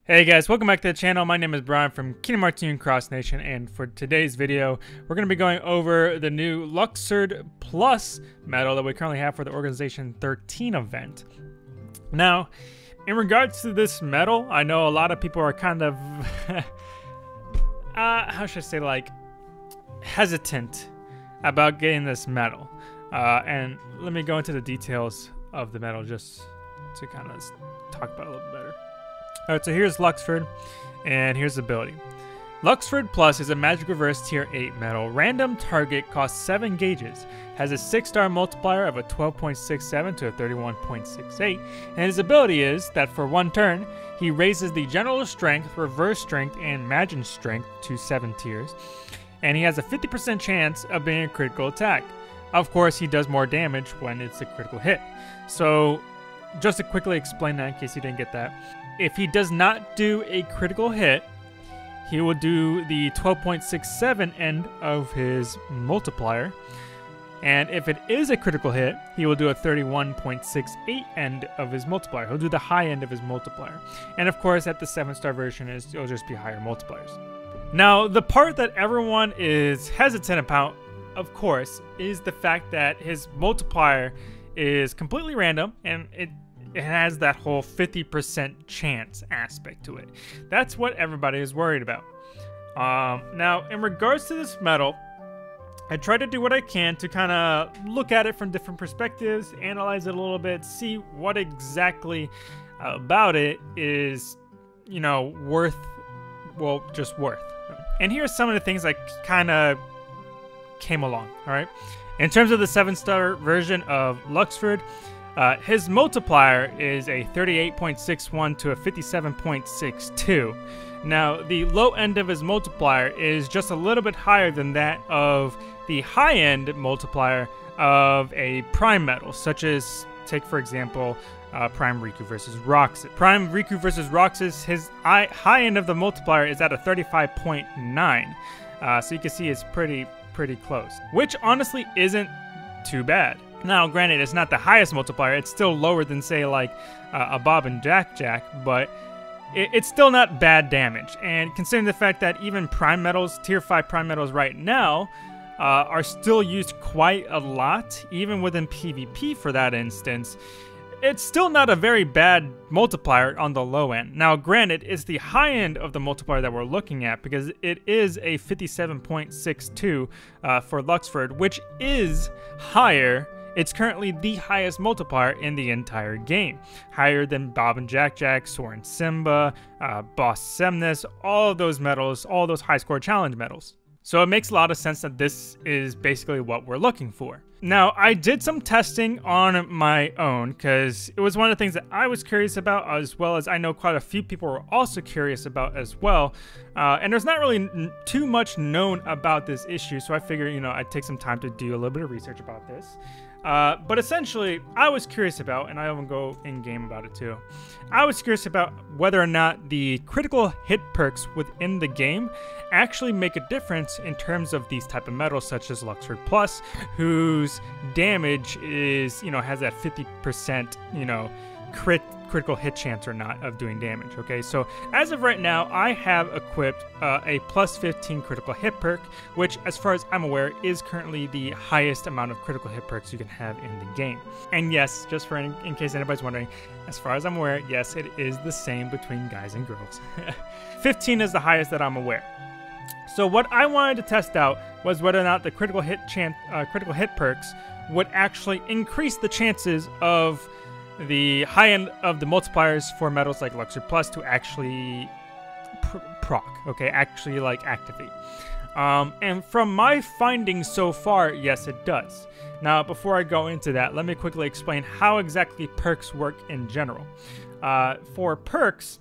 Hey guys, welcome back to the channel. My name is Brian from Kingdom Hearts Union Cross Nation, and for today's video, we're going to be going over the new Luxord Plus medal that we currently have for the Organization 13 event. Now, in regards to this medal, I know a lot of people are kind of, how should I say, like, hesitant about getting this medal. And let me go into the details of the medal just to kind of talk about it a little bit better. Alright, so here's Luxord, and here's the ability. Luxord Plus is a Magic Reverse Tier 8 medal. Random target costs 7 gauges, has a 6-star multiplier of a 12.67 to a 31.68, and his ability is that for 1 turn, he raises the General Strength, Reverse Strength, and Magic Strength to 7 tiers, and he has a 50% chance of being a critical attack. Of course, he does more damage when it's a critical hit. So, just to quickly explain that in case you didn't get that. If he does not do a critical hit, he will do the 12.67 end of his multiplier. And if it is a critical hit, he will do a 31.68 end of his multiplier. He'll do the high end of his multiplier. And of course, at the 7-star version, it'll just be higher multipliers. Now, the part that everyone is hesitant about, of course, is the fact that his multiplier is completely random, and it has that whole 50% chance aspect to it. That's what everybody is worried about. Now, in regards to this medal, I try to do what I can to kind of look at it from different perspectives, analyze it a little bit, see what exactly about it is, you know, just worth. And here's some of the things I kind of came along, all right? In terms of the 7-star version of Luxord, his multiplier is a 38.61 to a 57.62. Now, the low end of his multiplier is just a little bit higher than that of the high end multiplier of a Prime medal, such as, take for example, Prime Riku versus Roxas. Prime Riku versus Roxas, his high end of the multiplier is at a 35.9. So you can see it's pretty close, which honestly isn't too bad. Now, granted, it's not the highest multiplier. It's still lower than, say, like a Bob and Jack, but it's still not bad damage. And considering the fact that even Prime medals, Tier 5 Prime medals right now, are still used quite a lot, even within PvP for that instance, it's still not a very bad multiplier on the low end. Now, granted, it's the high end of the multiplier that we're looking at because it is a 57.62 for Luxord, which is higher. It's currently the highest multiplier in the entire game. Higher than Bob and Jack, Soren Simba, Boss Semnis, all of those medals, all those high score challenge medals. So it makes a lot of sense that this is basically what we're looking for. Now, I did some testing on my own because it was one of the things that I was curious about, as well as I know quite a few people were also curious about as well. And there's not really too much known about this issue, so I figured, you know, I'd take some time to do a little bit of research about this. But essentially, I was curious about, and I will go in-game about it too, I was curious about whether or not the critical hit perks within the game actually make a difference in terms of these type of medals such as Luxord Plus, whose damage is, you know, has that 50%, you know, critical hit chance or not of doing damage. Okay, so as of right now, I have equipped a plus 15 critical hit perk, which as far as I'm aware is currently the highest amount of critical hit perks you can have in the game. And yes, just for in case anybody's wondering, as far as I'm aware, yes, it is the same between guys and girls. 15 is the highest that I'm aware. So what I wanted to test out was whether or not the critical hit perks would actually increase the chances of the high end of the multipliers for medals like Luxord Plus to actually proc, okay, actually like activate. And from my findings so far, yes, it does. Now, before I go into that, let me quickly explain how exactly perks work in general. For perks,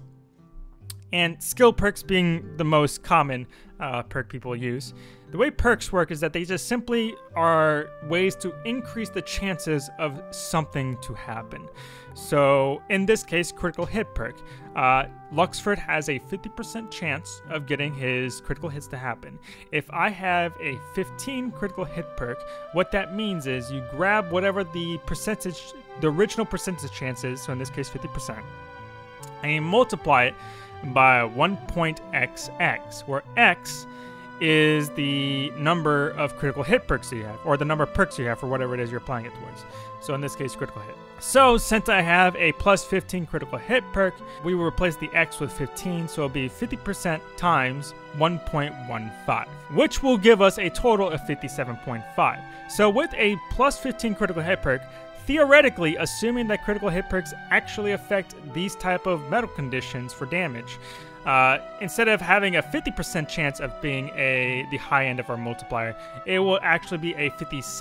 and skill perks being the most common perk people use, the way perks work is that they just simply are ways to increase the chances of something to happen. So in this case, critical hit perk. Luxord has a 50% chance of getting his critical hits to happen. If I have a 15 critical hit perk, what that means is you grab whatever the original percentage chance is, so in this case 50%, and you multiply it by 1.xx, where x is the number of critical hit perks you have, or the number of perks you have for whatever it is you're applying it towards. So in this case, critical hit. So since I have a plus 15 critical hit perk, we will replace the x with 15, so it'll be 50% times 1.15, which will give us a total of 57.5. So with a plus 15 critical hit perk, theoretically, assuming that critical hit perks actually affect these type of metal conditions for damage, instead of having a 50% chance of being the high end of our multiplier, it will actually be a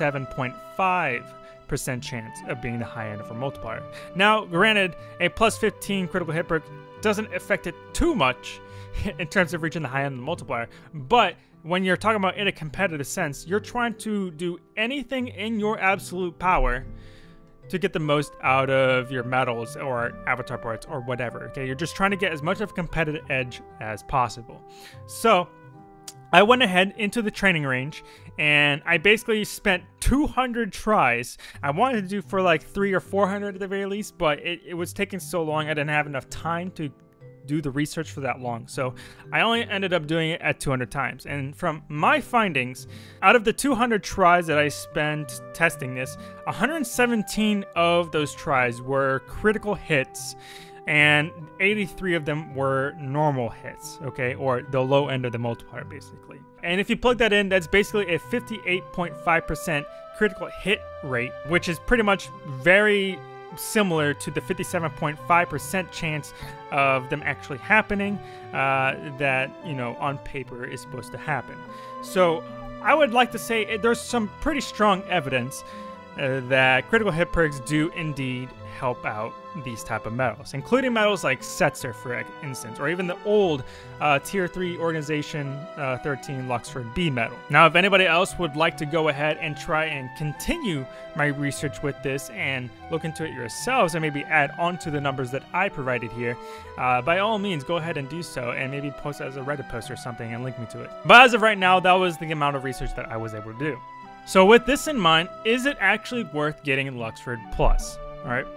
57.5% chance of being the high end of our multiplier. Now, granted, a plus 15 critical hit perk doesn't affect it too much in terms of reaching the high end of the multiplier, but when you're talking about in a competitive sense, you're trying to do anything in your absolute power to get the most out of your medals or avatar parts or whatever, okay? You're just trying to get as much of a competitive edge as possible. So I went ahead into the training range and I basically spent 200 tries. I wanted to do for like 300 or 400 at the very least, but it was taking so long I didn't have enough time to do the research for that long. So I only ended up doing it at 200 times. And from my findings, out of the 200 tries that I spent testing this, 117 of those tries were critical hits and 83 of them were normal hits, okay, or the low end of the multiplier basically. And if you plug that in, that's basically a 58.5% critical hit rate, which is pretty much very similar to the 57.5% chance of them actually happening that, you know, on paper is supposed to happen. So I would like to say there's some pretty strong evidence that critical hit perks do indeed help out these type of medals, including medals like Setzer, for instance, or even the old Tier 3 Organization 13 Luxord B medal. Now, if anybody else would like to go ahead and try and continue my research with this and look into it yourselves and maybe add on to the numbers that I provided here, by all means, go ahead and do so and maybe post it as a Reddit post or something and link me to it. But as of right now, that was the amount of research that I was able to do. So with this in mind, is it actually worth getting Luxord Plus? All right.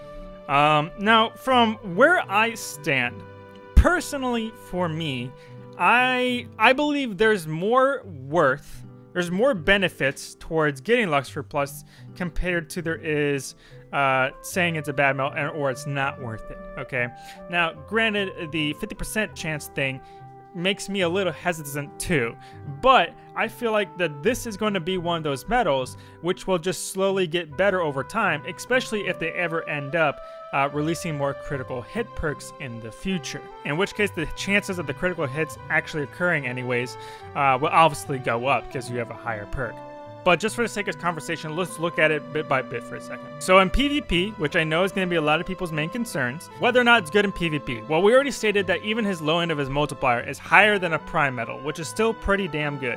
Now, from where I stand, personally for me, I believe there's more benefits towards getting Luxord Plus compared to there is saying it's a bad medal or it's not worth it, okay? Now, granted, the 50% chance thing makes me a little hesitant too, but I feel like that this is going to be one of those medals which will just slowly get better over time, especially if they ever end up releasing more critical hit perks in the future, in which case the chances of the critical hits actually occurring anyways will obviously go up because you have a higher perk. But just for the sake of conversation, let's look at it bit by bit for a second. So in PvP, which I know is going to be a lot of people's main concerns, whether or not it's good in PvP. Well, we already stated that even his low end of his multiplier is higher than a Prime medal, which is still pretty damn good.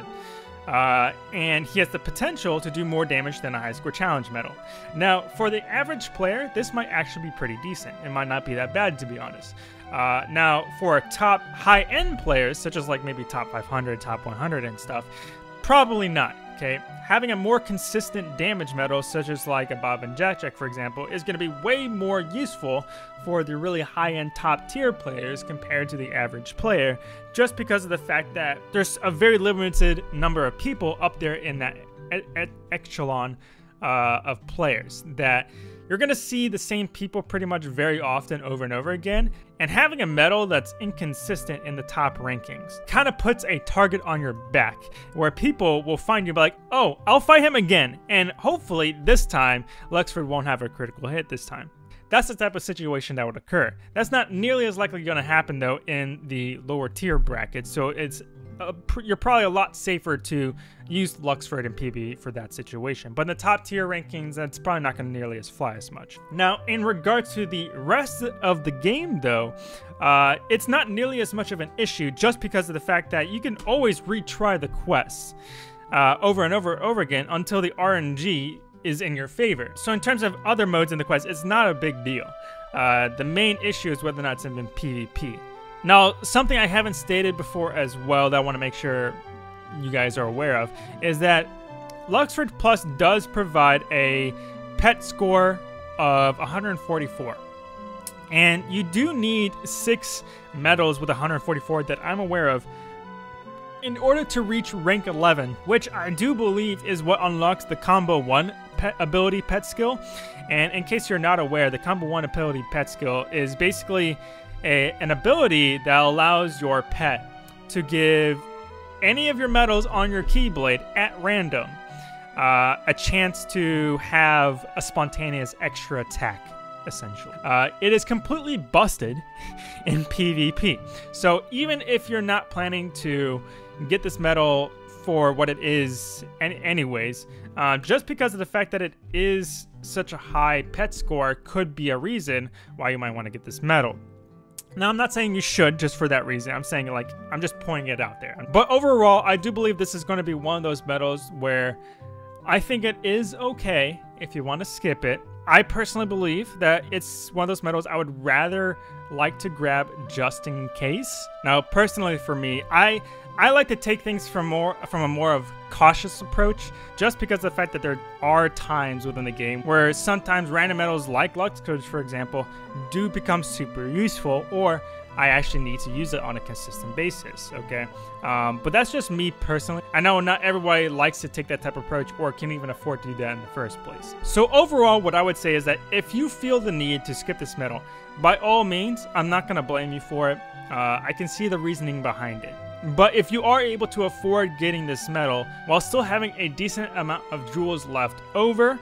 And he has the potential to do more damage than a high score challenge medal. Now, for the average player, this might actually be pretty decent. It might not be that bad, to be honest. Now, for top high-end players, such as like maybe top 500, top 100 and stuff, probably not. Okay, having a more consistent damage medal, such as like a Bob and Jack, for example, is going to be way more useful for the really high-end top-tier players compared to the average player, just because of the fact that there's a very limited number of people up there in that echelon of players that you're going to see the same people pretty much very often over and over again, and having a medal that's inconsistent in the top rankings kind of puts a target on your back where people will find you and be like, oh, I'll fight him again, and hopefully this time Luxord won't have a critical hit this time. That's the type of situation that would occur. That's not nearly as likely going to happen though in the lower tier brackets, so it's you're probably a lot safer to use Luxord and PB for that situation. But in the top tier rankings, that's probably not going to nearly fly as much. Now, in regards to the rest of the game though, it's not nearly as much of an issue just because of the fact that you can always retry the quests over and over again until the RNG is in your favor. So in terms of other modes in the quest, it's not a big deal. The main issue is whether or not it's in PvP. Now, something I haven't stated before as well that I want to make sure you guys are aware of is that Luxord Plus does provide a pet score of 144. And you do need 6 medals with 144 that I'm aware of in order to reach rank 11, which I do believe is what unlocks the Combo 1 ability pet skill. And in case you're not aware, the Combo 1 ability pet skill is basically an ability that allows your pet to give any of your medals on your Keyblade at random a chance to have a spontaneous extra attack, essentially. It is completely busted in PvP. So even if you're not planning to get this medal for what it is anyways, just because of the fact that it is such a high pet score could be a reason why you might want to get this medal. Now, I'm not saying you should just for that reason. I'm saying, like, I'm just pointing it out there. But overall, I do believe this is going to be one of those medals where I think it is okay if you want to skip it. I personally believe that it's one of those medals I would rather like to grab just in case. Now, personally for me, I like to take things from a more of cautious approach, just because of the fact that there are times within the game where sometimes random medals like Luxord, for example, do become super useful, or I actually need to use it on a consistent basis, okay? But that's just me personally. I know not everybody likes to take that type of approach or can even afford to do that in the first place. So overall, what I would say is that if you feel the need to skip this medal, by all means, I'm not going to blame you for it. I can see the reasoning behind it. But if you are able to afford getting this medal while still having a decent amount of jewels left over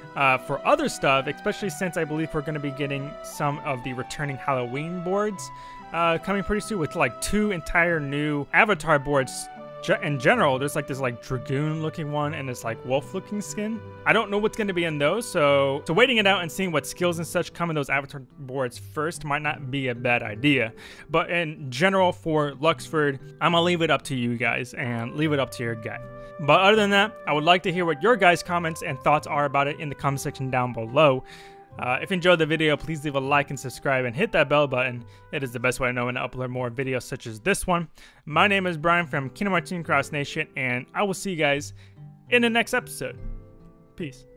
for other stuff, especially since I believe we're going to be getting some of the returning Halloween boards coming pretty soon, with like 2 entire new avatar boards in general. There's like this like dragoon looking one and this like wolf looking skin. I don't know what's going to be in those, so waiting it out and seeing what skills and such come in those avatar boards first might not be a bad idea. But in general, for Luxord, I'm gonna leave it up to you guys and leave it up to your gut. But other than that, I would like to hear what your guys' comments and thoughts are about it in the comment section down below. If you enjoyed the video, please leave a like and subscribe and hit that bell button. It is the best way to know when to upload more videos such as this one. My name is Brian from Kingdom Hearts Cross Nation, and I will see you guys in the next episode. Peace.